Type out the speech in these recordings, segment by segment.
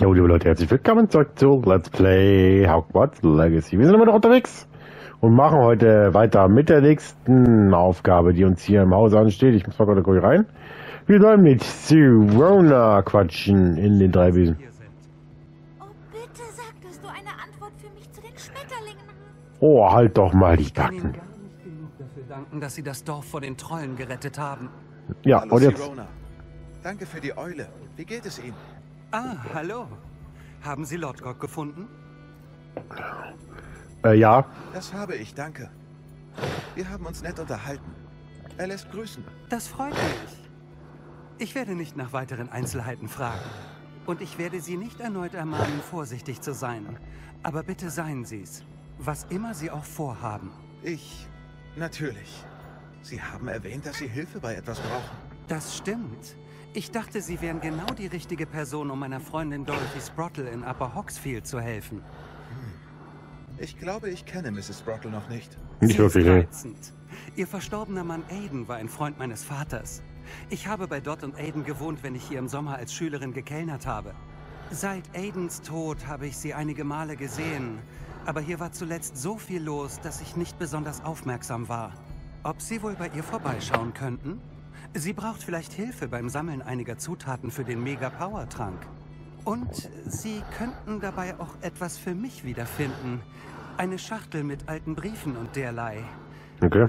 Jo, liebe Leute, herzlich willkommen zurück zu Let's Play Hogwarts Legacy. Wir sind immer noch unterwegs und machen heute weiter mit der nächsten Aufgabe, die uns hier im Haus ansteht. Ich muss mal gerade kurz rein. Wir sollen mit Sirona quatschen in den drei Wesen. Oh, bitte sag, dass du eine Antwort für mich zu den Schmetterlingen hast. Oh, halt doch mal die Ich kann Ihnen Backen. gar nicht genug dafür danken, dass Sie das Dorf vor den Trollen gerettet haben. Ja, Hallo, und jetzt... Sirona. Danke für die Eule. Wie geht es Ihnen? Ah, hallo. Haben Sie Lodgok gefunden? Ja. Das habe ich, danke. Wir haben uns nett unterhalten. Er lässt grüßen. Das freut mich. Ich werde nicht nach weiteren Einzelheiten fragen. Und ich werde Sie nicht erneut ermahnen, vorsichtig zu sein. Aber bitte seien Sie's. Was immer Sie auch vorhaben. Natürlich. Sie haben erwähnt, dass Sie Hilfe bei etwas brauchen. Das stimmt. Ich dachte, Sie wären genau die richtige Person, um meiner Freundin Dorothy Sprottle in Upper Hogsfield zu helfen. Ich glaube, ich kenne Mrs. Sprottle noch nicht. Nicht Sie ist wirklich, ne? reizend. Ihr verstorbener Mann Aiden war ein Freund meines Vaters. Ich habe bei Dot und Aiden gewohnt, wenn ich hier im Sommer als Schülerin gekellnert habe. Seit Aidens Tod habe ich sie einige Male gesehen. Aber hier war zuletzt so viel los, dass ich nicht besonders aufmerksam war. Ob Sie wohl bei ihr vorbeischauen könnten? Sie braucht vielleicht Hilfe beim Sammeln einiger Zutaten für den Mega-Power-Trank. Und Sie könnten dabei auch etwas für mich wiederfinden. Eine Schachtel mit alten Briefen und derlei. Okay.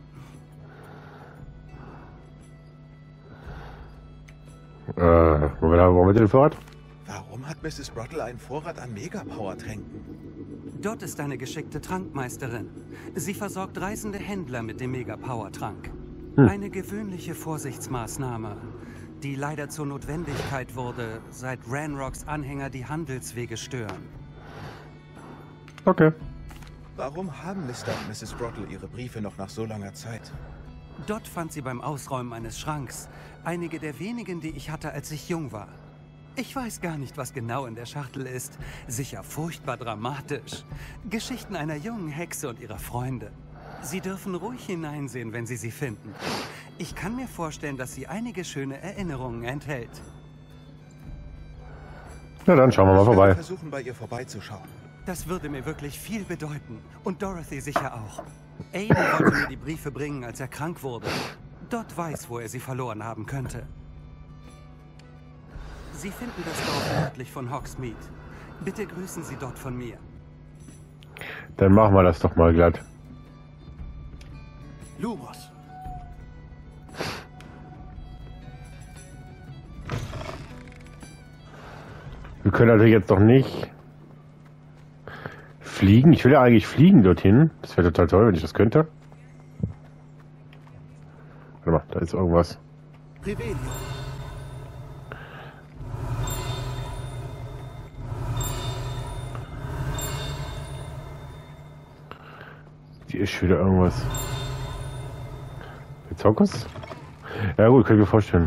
Wollen wir den Vorrat? Warum hat Mrs. Sprottle einen Vorrat an Mega-Power-Tränken? Dort ist eine geschickte Trankmeisterin. Sie versorgt reisende Händler mit dem Mega-Power-Trank. Eine gewöhnliche Vorsichtsmaßnahme, die leider zur Notwendigkeit wurde, seit Ranrocks Anhänger die Handelswege stören. Okay. Warum haben Mr. und Mrs. Sprottle ihre Briefe noch nach so langer Zeit? Dort fand sie beim Ausräumen eines Schranks einige der wenigen, die ich hatte, als ich jung war. Ich weiß gar nicht, was genau in der Schachtel ist. Sicher furchtbar dramatisch. Geschichten einer jungen Hexe und ihrer Freunde. Sie dürfen ruhig hineinsehen, wenn Sie sie finden. Ich kann mir vorstellen, dass sie einige schöne Erinnerungen enthält. Na dann schauen wir mal Ich werde vorbei. versuchen, bei ihr vorbeizuschauen. Das würde mir wirklich viel bedeuten. Und Dorothy sicher auch. Aiden wollte mir die Briefe bringen, als er krank wurde. Dort weiß, wo er sie verloren haben könnte. Sie finden das Dorf nördlich von Hogsmeade. Bitte grüßen Sie dort von mir. Dann machen wir das doch mal glatt. Lumos. Wir können natürlich jetzt noch nicht fliegen. Ich will ja eigentlich fliegen dorthin. Das wäre total toll, wenn ich das könnte. Warte mal, da ist irgendwas. Revelio. Die ist schon wieder irgendwas. Zockers? Ja gut, kann ich mir vorstellen.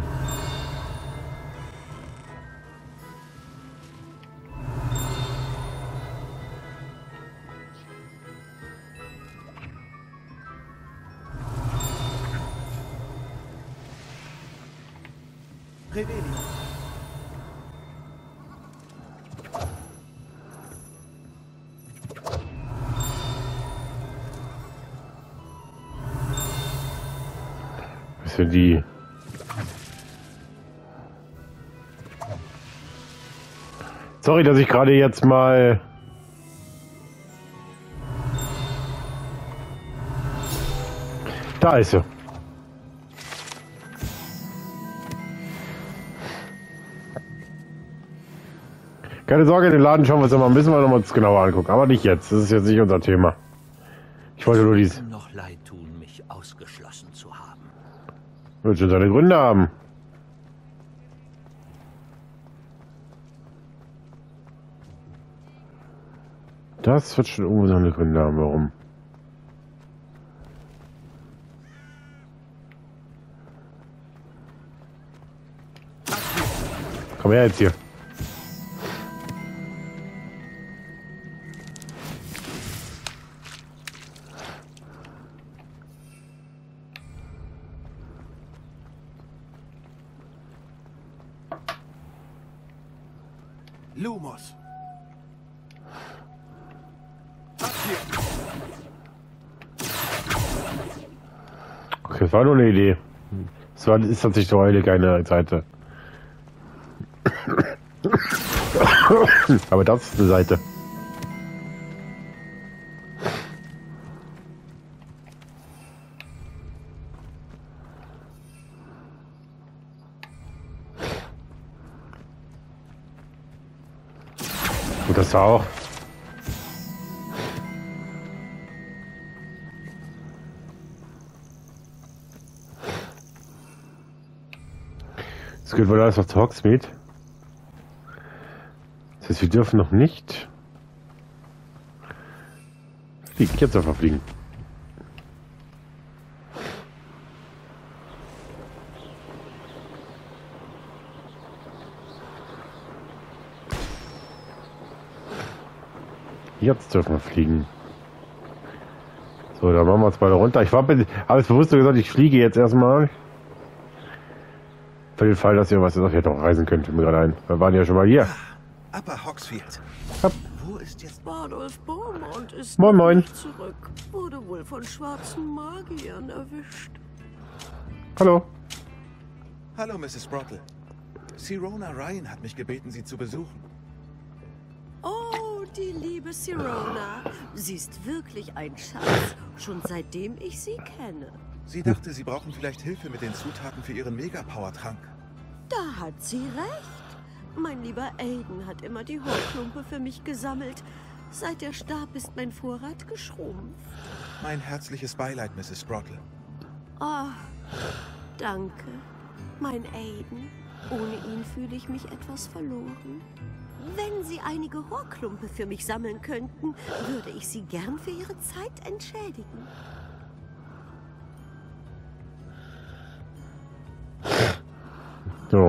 Revelio. Was für die? Sorry, dass ich gerade jetzt mal... Da ist sie. Keine Sorge, den Laden schauen wir uns noch mal, müssen wir noch mal genauer angucken. Aber nicht jetzt, das ist jetzt nicht unser Thema. Ich wollte nur dies... Noch leid tun, mich ausgeschlossen zu haben. Wird schon seine Gründe haben. Das wird schon irgendwo seine Gründe haben, warum. Komm her jetzt hier. Lumos. Ab hier. Okay, das war nur eine Idee. Ist tatsächlich so Eule keine Seite. Aber das ist eine Seite. Und das auch. Es geht wohl alles auf Hogsmeade. Das heißt, wir dürfen noch nicht fliegen. Jetzt einfach fliegen. Jetzt dürfen wir fliegen. So, dann machen wir uns beide runter. Ich habe alles bewusst gesagt, ich fliege jetzt erstmal. Für den Fall, dass ihr was jetzt auch reisen könnt, mir gerade ein. Wir waren ja schon mal hier. Upper Hogsfield. Hopp. Wo ist jetzt... Bardolph Beaumont ist Moin, moin. nicht zurück. Wurde wohl von schwarzen Magiern erwischt. Hallo. Hallo, Mrs. Brottle. Sirona Ryan hat mich gebeten, Sie zu besuchen. Oh, die liebe Sirona. Sie ist wirklich ein Schatz. Schon seitdem ich sie kenne. Sie dachte, Sie brauchen vielleicht Hilfe mit den Zutaten für Ihren Mega-Power-Trank. Da hat sie recht. Mein lieber Aiden hat immer die Horklumpe für mich gesammelt. Seit er starb, ist mein Vorrat geschrumpft. Mein herzliches Beileid, Mrs. Brottle. Oh, danke. Mein Aiden. Ohne ihn fühle ich mich etwas verloren. Wenn Sie einige Horklumpe für mich sammeln könnten, würde ich Sie gern für Ihre Zeit entschädigen. So.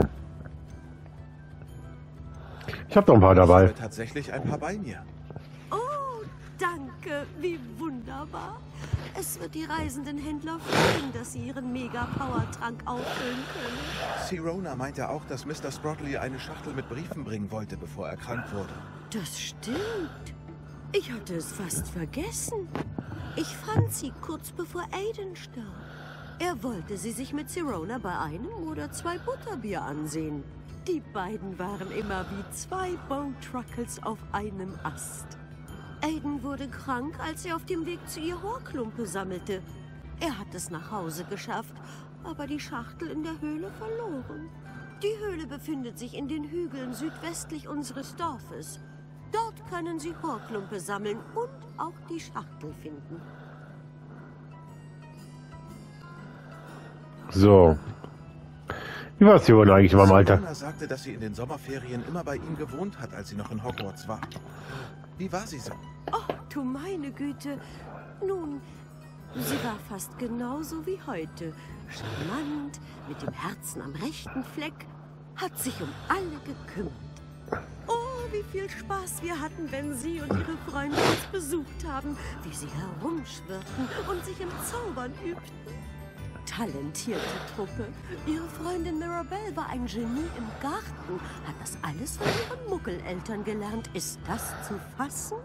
Ich habe noch ein paar Ich dabei. habe tatsächlich ein paar bei mir. Oh, danke. Wie wunderbar. Es wird die reisenden Händler freuen, dass sie ihren Mega-Power-Trank auffüllen können. Sirona meinte auch, dass Mr. Sprottle ihr eine Schachtel mit Briefen bringen wollte, bevor er krank wurde. Das stimmt. Ich hatte es fast vergessen. Ich fand sie kurz bevor Aiden starb. Er wollte sie sich mit Sirona bei einem oder zwei Butterbier ansehen. Die beiden waren immer wie zwei Bone-Truckles auf einem Ast. Aiden wurde krank, als er auf dem Weg zu ihr Horklumpe sammelte. Er hat es nach Hause geschafft, aber die Schachtel in der Höhle verloren. Die Höhle befindet sich in den Hügeln südwestlich unseres Dorfes. Dort können Sie Horklumpe sammeln und auch die Schachtel finden. So. Wie war es hier wohl eigentlich in meinem Alter? Sirona sagte, dass sie in den Sommerferien immer bei ihm gewohnt hat, als sie noch in Hogwarts war. Wie war sie so? Oh, du meine Güte. Nun, sie war fast genauso wie heute. Charmant, mit dem Herzen am rechten Fleck, hat sich um alle gekümmert. Oh, wie viel Spaß wir hatten, wenn Sie und Ihre Freunde uns besucht haben, wie sie herumschwirrten und sich im Zaubern übten. Talentierte Truppe. Ihre Freundin Mirabelle war ein Genie im Garten, hat das alles von ihren Muggeleltern gelernt. Ist das zu fassen?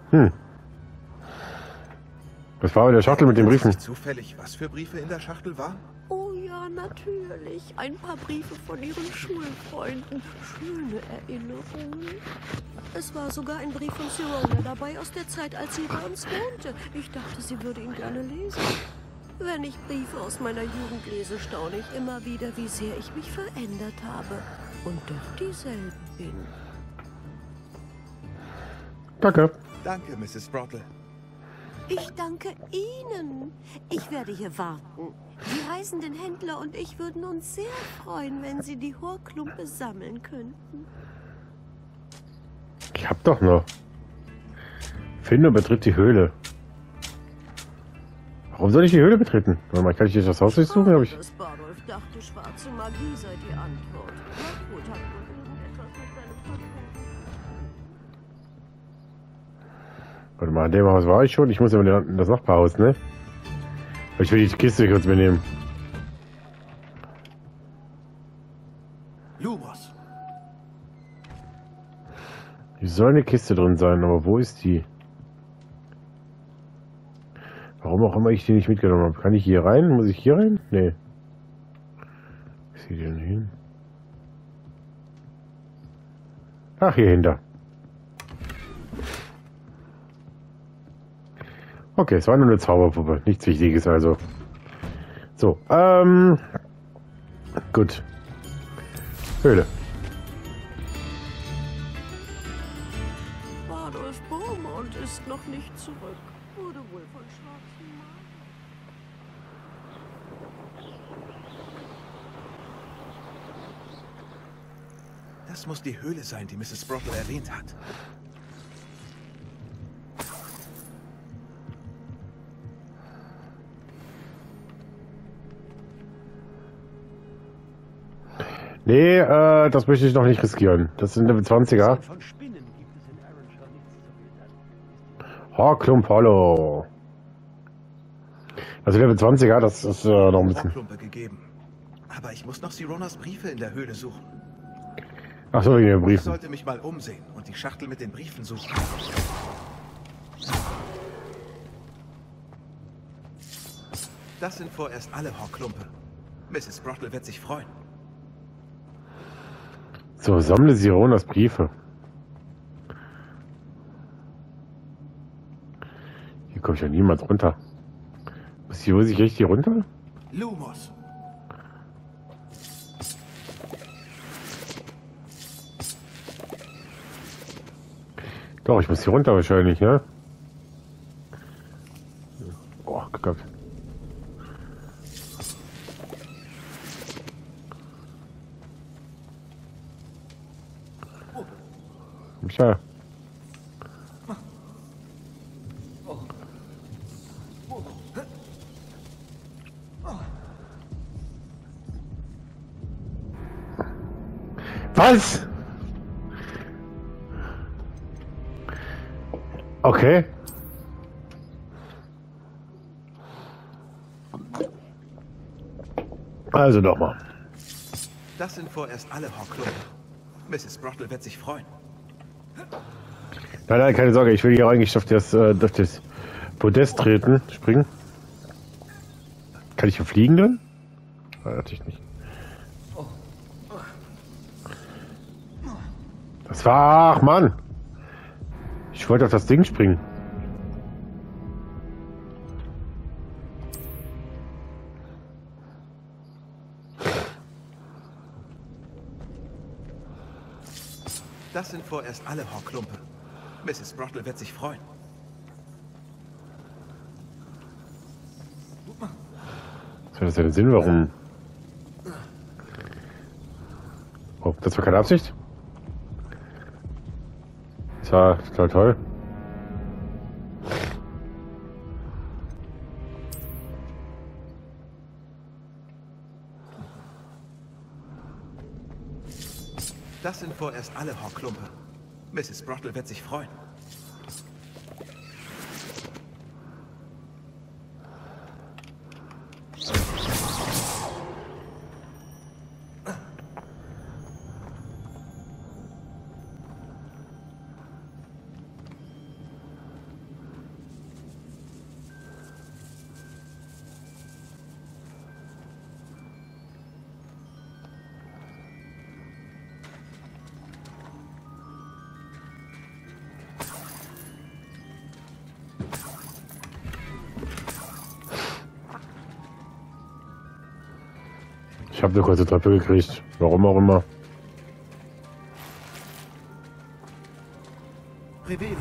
Das war in der Schachtel mit den Briefen. Nicht zufällig, was für Briefe in der Schachtel waren? Oh ja, natürlich. Ein paar Briefe von ihren Schulfreunden. Schöne Erinnerungen. Es war sogar ein Brief von Sirona dabei aus der Zeit, als sie bei uns wohnte. Ich dachte, sie würde ihn gerne lesen. Wenn ich Briefe aus meiner Jugend lese, staune ich immer wieder, wie sehr ich mich verändert habe und doch dieselbe bin. Danke. Danke, Mrs. Brottle. Ich danke Ihnen. Ich werde hier warten. Die reisenden Händler und ich würden uns sehr freuen, wenn Sie die Horklumpe sammeln könnten. Ich hab doch noch. Finde und betritt die Höhle. Warum soll ich die Höhle betreten? Warte mal, kann ich das Haus durchsuchen? Hab ich... Bardolph dachte, schwarze Magie sei die Antwort. Na gut, hat wohl irgendetwas mit seinem Vater. Warte mal, an dem Haus war ich schon. Ich muss aber in das Nachbarhaus, ne? Ich will die Kiste kurz mitnehmen. Lumos. soll eine Kiste drin sein, aber wo ist die? Warum auch immer ich die nicht mitgenommen habe. Kann ich hier rein? Muss ich hier rein? Nee. Ich sehe die denn hin? Ach, hier hinter. Okay, es war nur eine Zauberpuppe. Nichts Wichtiges also. So, gut. Höhle. Bardos Beaumont ist noch nicht zurück. Wurde wohl von schwarzen Magen. Das muss die Höhle sein, die Mrs. Sprottle erwähnt hat. Nee, das möchte ich noch nicht riskieren. Das sind Level 20er. Von Spinnen gibt es in Ironshire nichts zu Horklump Hollow. Also Level 20er, das ist noch ein bisschen. Klumpe gegeben. Aber ich muss noch Sironas Briefe in der Höhle suchen. Ach so, wegen den Ich Briefen. sollte mich mal umsehen und die Schachtel mit den Briefen suchen. Das sind vorerst alle Horklumpe. Mrs. Sprottle wird sich freuen. So, sammle Sironas Briefe. Hier komme ich ja niemals runter. Muss ich richtig runter? Lumos. Doch, ich muss hier runter wahrscheinlich, ne? Oh Gott. Micha. Was? Okay. Also nochmal. Das sind vorerst alle Horklumpe. Mrs. Sprottle wird sich freuen. Nein, nein, keine Sorge. Ich will hier eigentlich auf das Podest treten, springen. Kann ich hier fliegen drin? Nein, natürlich nicht. Das war... Ach, Mann. Ich wollte auf das Ding springen. Das sind vorerst alle Horklumpe. Mrs. Sprottle wird sich freuen. Was hat das denn Sinn? Warum? Oh, das war keine Absicht? Das war total toll. Das sind vorerst alle Horklumpe. Mrs. Sprottle wird sich freuen. Ich habe eine kurze Treppe gekriegt. Warum auch immer. Revelio.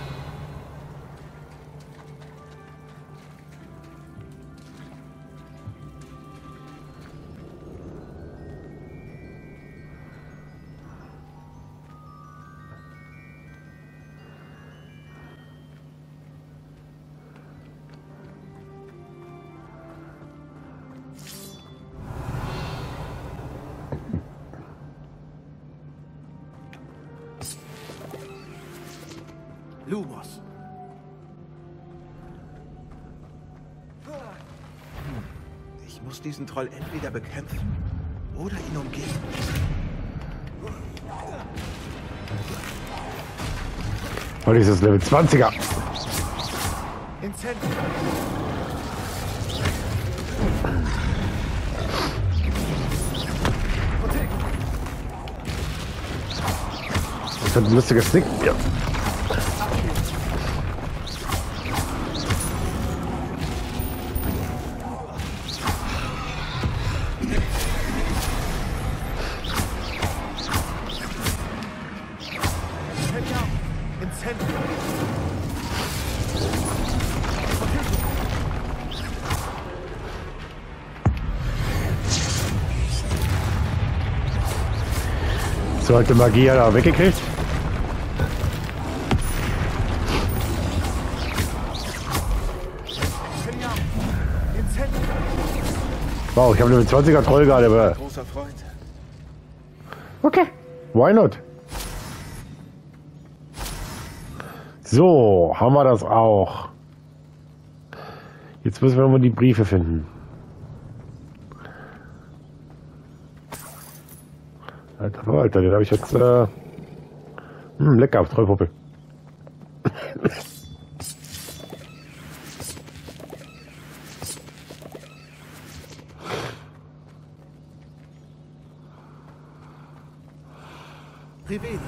Lumos. Ich muss diesen Troll entweder bekämpfen oder ihn umgehen. Und ist das Level 20er. Ins Zentrum. Das wird ein lustiger Snick. Ja. Ins Zentrum. So hat die Magie da weggekriegt. Ins Zentrum. Wow, ich habe eine 20er Troll gerade. Aber Großer Freund. okay, why not? So, haben wir das auch. Jetzt müssen wir mal die Briefe finden. Alter, den habe ich jetzt... lecker, Trollpuppe. Revelio.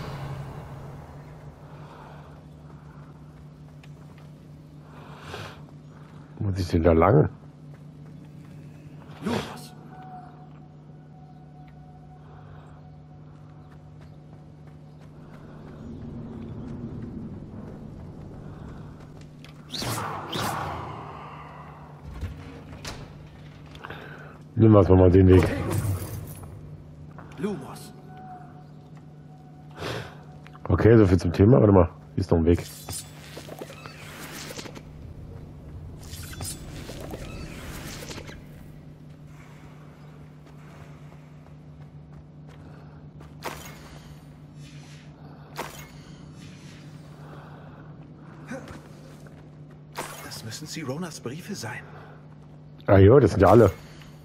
Muss ich denn da lang? Lumos. Nimm wir mal den Weg. Lumos. Okay, so viel zum Thema. Warte mal, hier ist noch ein Weg. Das müssen Sironas Briefe sein. Ah jo, das sind ja alle.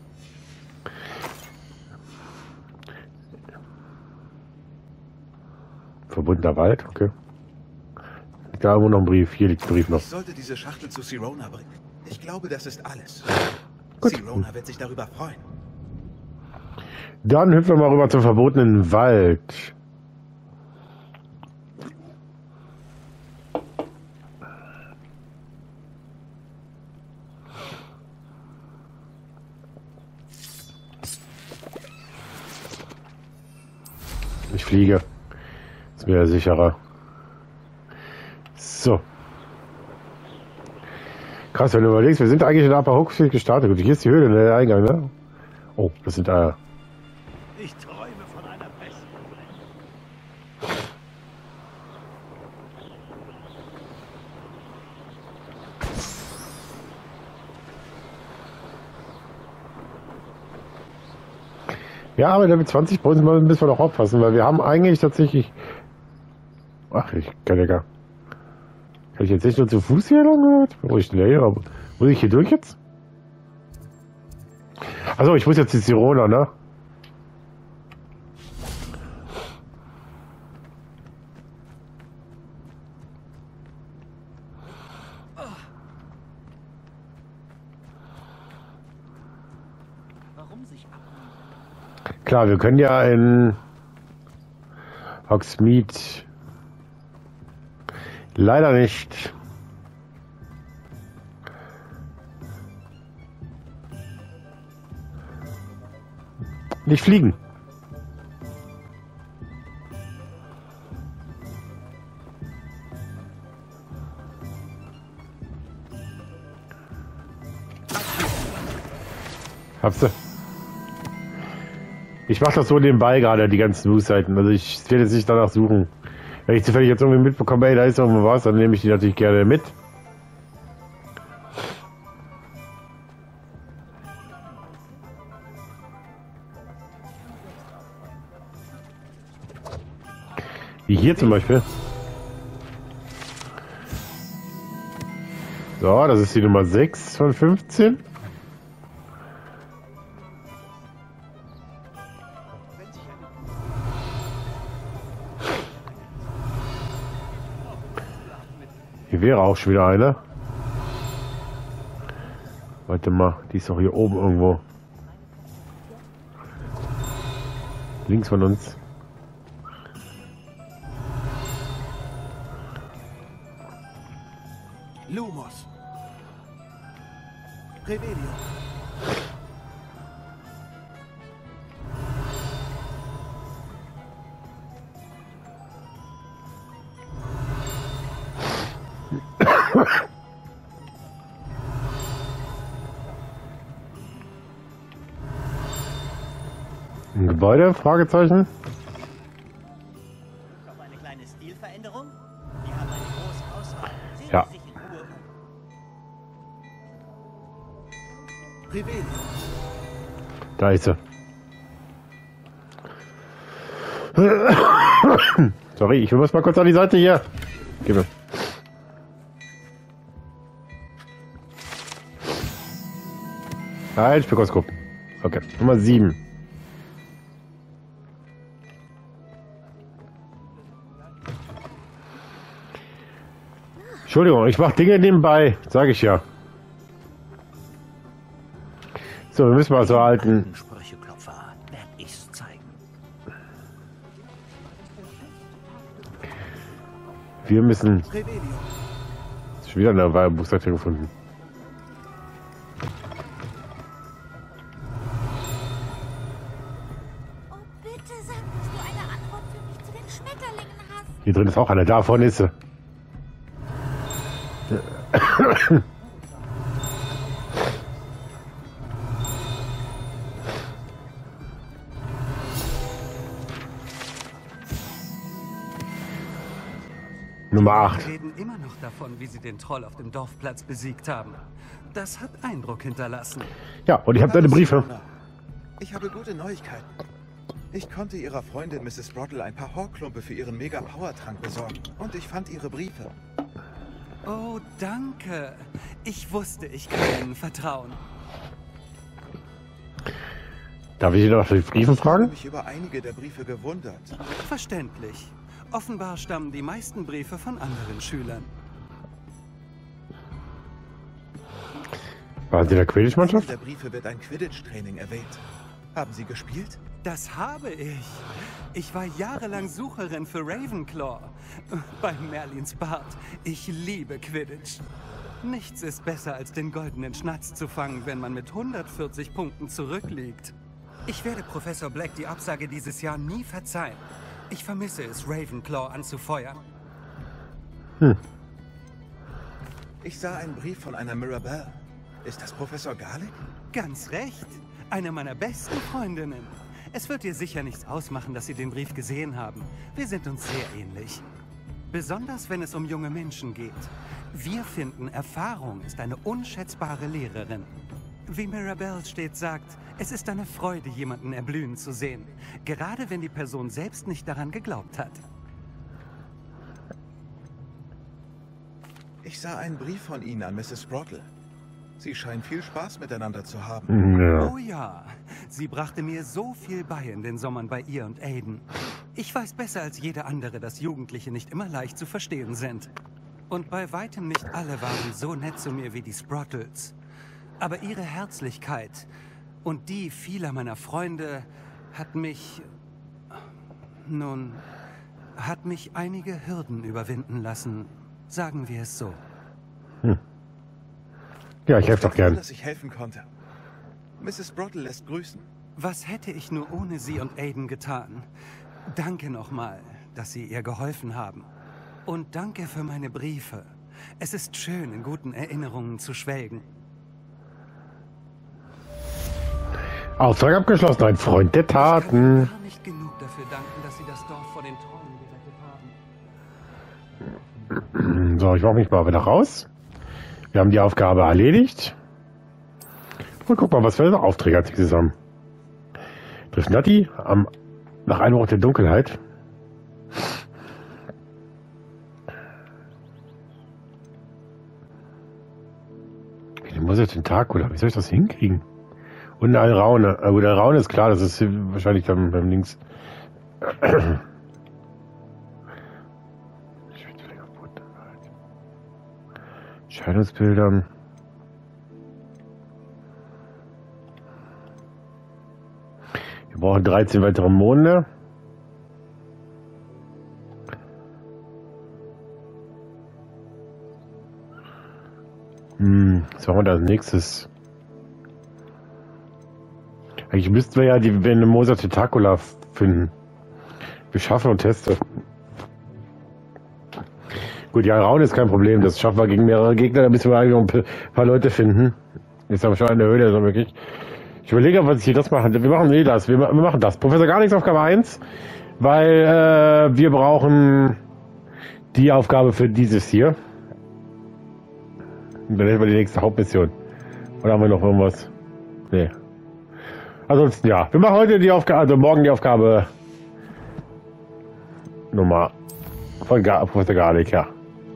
Verbundener Wald, okay. Da irgendwo noch ein Brief. Hier liegt ein Brief noch. Ich sollte diese Schachtel zu Sirona bringen. Ich glaube, das ist alles. Gut. Sirona wird sich darüber freuen. Dann hüpfen wir mal rüber zum verbotenen Wald. Ich fliege. Ist mir sicherer. So. Krass, wenn du überlegst, wir sind eigentlich in Upper Hookfield gestartet. Gut, hier ist die Höhle, der Eingang, ne? Oh, das sind Ich träume von einer besten Welt. ja, aber Level 20 müssen wir noch aufpassen, weil wir haben eigentlich tatsächlich... Ach, ich kann ja gar... Kann ich jetzt echt nur zu Fuß hier lang? Wo ich schnell, aber... Muss ich hier durch jetzt? Also ich muss jetzt die Sirona, ne? Warum sich abmühen? Klar, wir können ja in Hogsmeade leider nicht. Nicht fliegen. Hab's du? Ich mache das so nebenbei gerade, die ganzen Newsseiten. Also ich werde jetzt nicht danach suchen. Wenn ich zufällig jetzt irgendwie mitbekomme, ey, da ist irgendwo was, dann nehme ich die natürlich gerne mit. Wie hier zum Beispiel. So, das ist die Nummer 6 von 15. Hier wäre auch schon wieder eine. Warte mal, die ist doch hier oben irgendwo. Links von uns. Lumos. Revelio. Ein Gebäude? Fragezeichen. Auf eine kleine Stilveränderung? Wir haben eine große Auswahl. Sehen Ja. Sie sich in Ruhe um. Revelio. Da ist sie. Sorry, ich muss mal kurz an die Seite hier. Gib mir. Halt, ich will kurz gucken. Okay, Nummer 7. Entschuldigung, ich mache Dinge nebenbei, sage ich ja. So, wir müssen mal so halten. Sprücheklopfer, werd ich's zeigen. Wir müssen. Revelio. Ist schon wieder eine Buchseite gefunden. Oh, bitte sag, dass du eine Antwort für mich zu den Schmetterlingen hast. Hier drin ist auch eine, davon ist sie. Nummer 8. Wir reden immer noch davon, wie sie den Troll auf dem Dorfplatz besiegt haben. Das hat Eindruck hinterlassen. Ja, und ich habe deine Briefe. Ich habe gute Neuigkeiten. Ich konnte ihrer Freundin Mrs. Brottle ein paar Horklumpe für ihren Mega-Power-Trank besorgen. Und ich fand ihre Briefe. Oh, danke. Ich wusste, ich kann Ihnen vertrauen. Darf ich dich noch die Briefe Ich habe fragen? mich über einige der Briefe gewundert. Verständlich. Offenbar stammen die meisten Briefe von anderen Schülern. Waren Sie in der In Quidditch-Mannschaft? der Briefe wird ein Quidditch-Training erwähnt. Haben Sie gespielt? Das habe ich. Ich war jahrelang Sucherin für Ravenclaw. Bei Merlins Bart. Ich liebe Quidditch. Nichts ist besser, als den goldenen Schnatz zu fangen, wenn man mit 140 Punkten zurückliegt. Ich werde Professor Black die Absage dieses Jahr nie verzeihen. Ich vermisse es, Ravenclaw anzufeuern. Ich sah einen Brief von einer Mirabelle. Ist das Professor Garlick? Ganz recht. Eine meiner besten Freundinnen. Es wird dir sicher nichts ausmachen, dass Sie den Brief gesehen haben. Wir sind uns sehr ähnlich. Besonders wenn es um junge Menschen geht. Wir finden, Erfahrung ist eine unschätzbare Lehrerin. Wie Mirabelle stets sagt, es ist eine Freude, jemanden erblühen zu sehen. Gerade wenn die Person selbst nicht daran geglaubt hat. Ich sah einen Brief von Ihnen an Mrs. Brottle. Sie scheinen viel Spaß miteinander zu haben. Ja. Oh ja, sie brachte mir so viel bei in den Sommern bei ihr und Aiden. Ich weiß besser als jeder andere, dass Jugendliche nicht immer leicht zu verstehen sind. Und bei weitem nicht alle waren so nett zu mir wie die Sprottles. Aber ihre Herzlichkeit und die vieler meiner Freunde hat mich... Nun, hat mich einige Hürden überwinden lassen. Sagen wir es so. Ja, ich helfe doch Froh, gern. dass ich helfen konnte. Mrs. Brottle lässt grüßen. Was hätte ich nur ohne Sie und Aiden getan? Danke nochmal, dass Sie ihr geholfen haben. Und danke für meine Briefe. Es ist schön, in guten Erinnerungen zu schwelgen. Auftrag abgeschlossen, ein Freund der Ich kann Taten. Ihnen gar nicht genug dafür danken, dass Sie das Dorf vor den Trollen gerettet haben. So, ich mache mich mal wieder raus. Wir haben die Aufgabe erledigt. Und guck mal, was für Aufträge hat sie zusammen. Trifft Natti nach Einbruch der Dunkelheit. Wie muss ich den Tag, oder wie soll ich das hinkriegen? Und eine Alraune. Gut, Alraune ist klar, das ist wahrscheinlich dann beim Links. Erscheinungsbildern. Wir brauchen 13 weitere Monde. Was machen wir da als nächstes? Eigentlich müssten wir ja die Venemosa Tentacula finden. Beschaffen und testen. Gut, ja, Raun ist kein Problem. Das schaffen wir gegen mehrere Gegner. Da müssen wir eigentlich noch ein paar Leute finden. Jetzt haben wir schon eine Höhle, also wirklich. Ich überlege, was ich hier das mache. Wir machen das. Wir machen das. Professor Garnix Aufgabe 1. Weil wir brauchen die Aufgabe für dieses hier. Und dann hätten wir die nächste Hauptmission. Oder haben wir noch irgendwas? Nee. Ansonsten ja. Wir machen heute die Aufgabe, also morgen die Aufgabe Nummer von Professor Garlic, ja.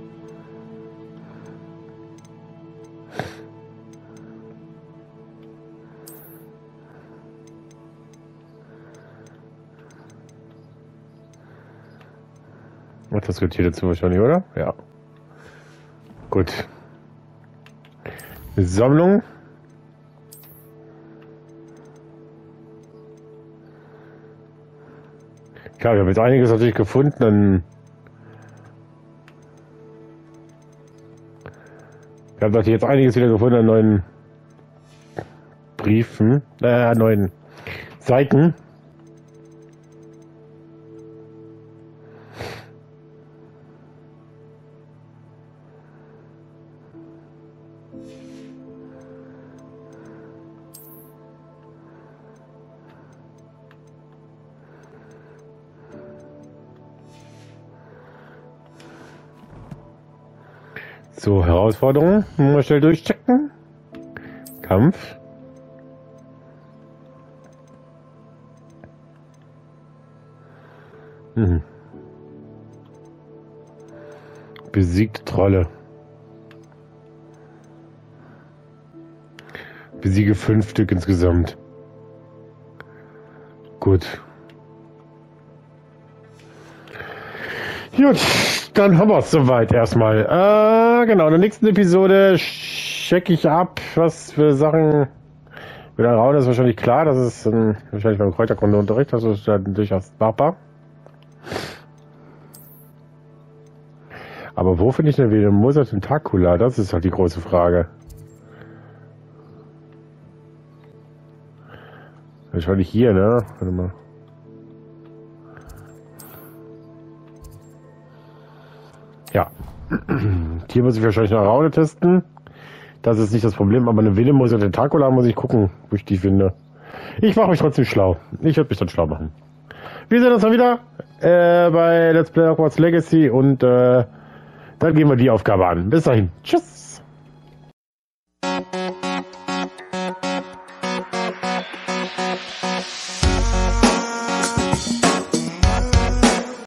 Das gehört hier dazu wahrscheinlich, oder? Ja. Gut. Sammlung. Klar, wir haben jetzt einiges natürlich gefunden. Wir haben natürlich jetzt einiges wieder gefunden an neuen Briefen, neuen Seiten. So, Herausforderung. Mal schnell durchchecken. Kampf. Besiegte Trolle. Besiege 5 Stück insgesamt. Gut. Gut, dann haben wir es soweit erstmal. Genau, in der nächsten Episode checke ich ab, was für Sachen wieder rauen ist wahrscheinlich klar. Das ist wahrscheinlich beim Kräuterkundeunterricht, das ist dann durchaus machbar. Aber wo finde ich denn wieder Venemosa Tentacula? Das ist halt die große Frage. Wahrscheinlich hier, ne? Warte mal. Ja. Hier muss ich wahrscheinlich noch Raune testen. Das ist nicht das Problem, aber eine Venemosa Tentacula muss ich gucken, wo ich die finde. Ich mache mich trotzdem schlau. Ich werde mich dann schlau machen. Wir sehen uns dann wieder bei Let's Play Hogwarts Legacy und dann gehen wir die Aufgabe an. Bis dahin. Tschüss.